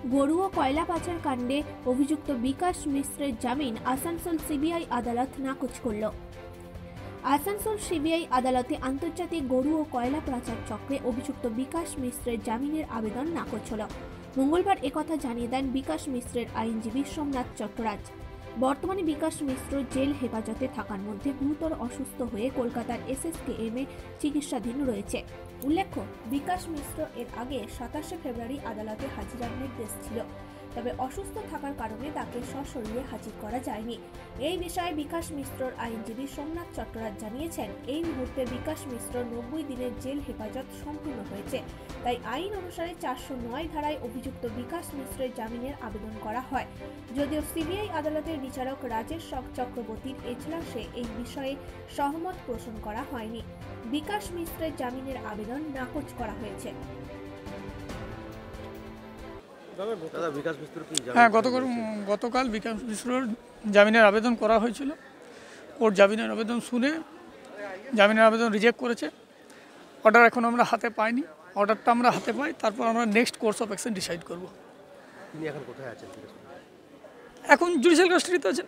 গরু ও কয়লা পাচার কাণ্ডে অভিযুক্ত বিকাশ মিশ্রের জামিন আসানসোল সিবিআই আদালত নাকচ করল। আসানসোল সিবিআই আদালতে আন্তর্জাতিক গরু ও কয়লা পাচার চক্রে অভিযুক্ত বিকাশ মিশ্রের জামিনের আবেদন নাকচ হল। মঙ্গলবার একথা জানিয়ে দেন বিকাশ মিশ্রের আইনজীবী সোমনাথ চট্টরাজ। বর্তমানে বিকাশ মিশ্র জেল হেফাজতে থাকার মধ্যে গুরুতর অসুস্থ হয়ে কলকাতার SSKM এ চিকিৎসাধীন রয়েছে। উল্লেখ্য, বিকাশ মিশ্র এর আগে 27 ফেব্রুয়ারি আদালতে হাজিরার নির্দেশ ছিল, তবে অসুস্থ থাকার কারণে তাকে সশরীরে হাজির করা যায়নি। এই বিষয়ে বিকাশ মিশ্রর আইনজীবী সোমনাথ চট্টরাজ জানিয়েছেন, এই মুহূর্তে বিকাশ মিশ্র 90 দিনের জেল হেফাজত সম্পূর্ণ হয়েছে, তাই আইন অনুসারে 409 ধারায় অভিযুক্ত বিকাশ মিশ্রের জামিনের আবেদন করা হয়। যদিও সিবিআই আদালতের বিচারক রাজেশ চক্রবর্তীর এজলাসে এই বিষয়ে সহমত পোষণ করা হয়নি। বিকাশ মিশ্রের জামিনের আবেদন নাকচ করা হয়েছে। গতকাল বিকাশ মিশ্রর জামিনের আবেদন করা হয়েছিল। কোর্ট জামিনের আবেদন শুনে জামিনের আবেদন রিজেক্ট করেছে। অর্ডার এখন আমরা হাতে পাইনি। অর্ডারটা আমরা হাতে পাই, তারপর আমরা next course of action decide করব। তিনি এখন কোথায় আছেন? এখন জুডিশিয়াল কাস্টাডিতে আছেন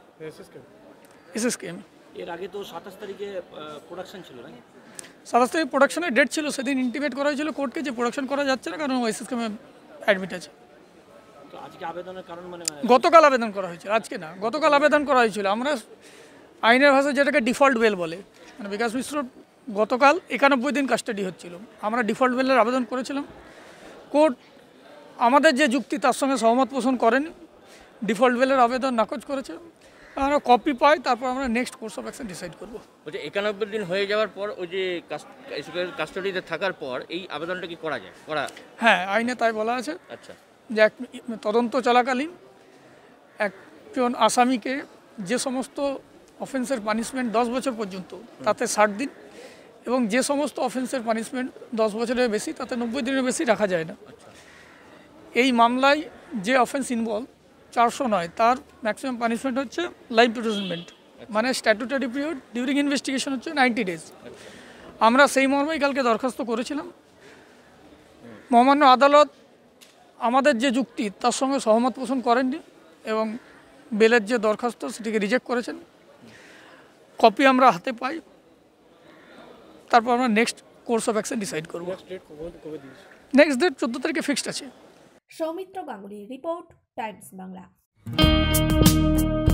SSKM। এর আগে তো 27 তারিখে প্রোডাকশন ছিল না? 27 তারিখ প্রোডাকশনের ডেট ছিল। সেদিন ইন্টিমেট করা হয়েছিল কোর্টকে যে প্রোডাকশন করা যাচ্ছে না, কারণ SSKM অ্যাডমিট আছে। তো আজকে আবেদনের কারণ গতকাল আবেদন করা হয়েছিল, আজকে না। গতকাল আবেদন করা হয়েছিল। আমরা আইনের ভাষায় যেটাকে ডিফল্ট বেল বলে, মানে বিকাশ মিশ্র গতকাল 91 দিন কাস্টাডি হচ্ছিল। আমরা ডিফল্ট বেলের আবেদন করেছিলাম। কোর্ট আমাদের যে যুক্তি তার সঙ্গে সহমত পোষণ করেন, ডিফল্ট বেলের আবেদন নাকচ করেছে। আমরা কপি পাই, তারপর আমরা next course of action decide করবো। বলছে 91 দিন হয়ে যাওয়ার পর ওই যে কাস্টাডিতে থাকার পর এই আবেদনটা কি করা যায়? হ্যাঁ, আইনে তাই বলা আছে। আচ্ছা, যে তদন্ত চলাকালীন একজন আসামিকে যে সমস্ত অফেন্সের পানিশমেন্ট 10 বছর পর্যন্ত, তাতে 60 দিন, এবং যে সমস্ত অফেন্সের পানিশমেন্ট 10 বছরের বেশি, তাতে 90 দিনের বেশি রাখা যায় না। এই মামলায় যে অফেন্স ইনভলভ 409, তার ম্যাক্সিমাম পানিশমেন্ট হচ্ছে লাইফ ইমপ্রিজনমেন্ট, মানে স্ট্যাটুটারি পিরিয়ড ডিউরিং ইনভেস্টিগেশন হচ্ছে 90 ডেজ। আমরা সেই মর্মেই কালকে দরখাস্ত করেছিলাম। মহামান্য আদালত আমাদের যে যুক্তি তার সঙ্গে সহমত পোষণ করেননি এবং বেলের যে দরখাস্ত সেটিকে রিজেক্ট করেছেন। কপি আমরা হাতে পাই, তারপর আমরা next course of action decide করব। নেক্সট ডেট 14 তারিখে ফিক্সড আছে। Soumitra Ganguly report, Times Bangla.